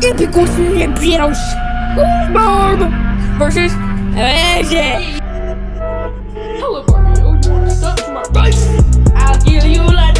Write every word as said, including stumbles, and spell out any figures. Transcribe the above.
Épicos Lempiros Barb versus Avengers. Hello, Barbie. Oh, you want to stop to my face? I'll kill you like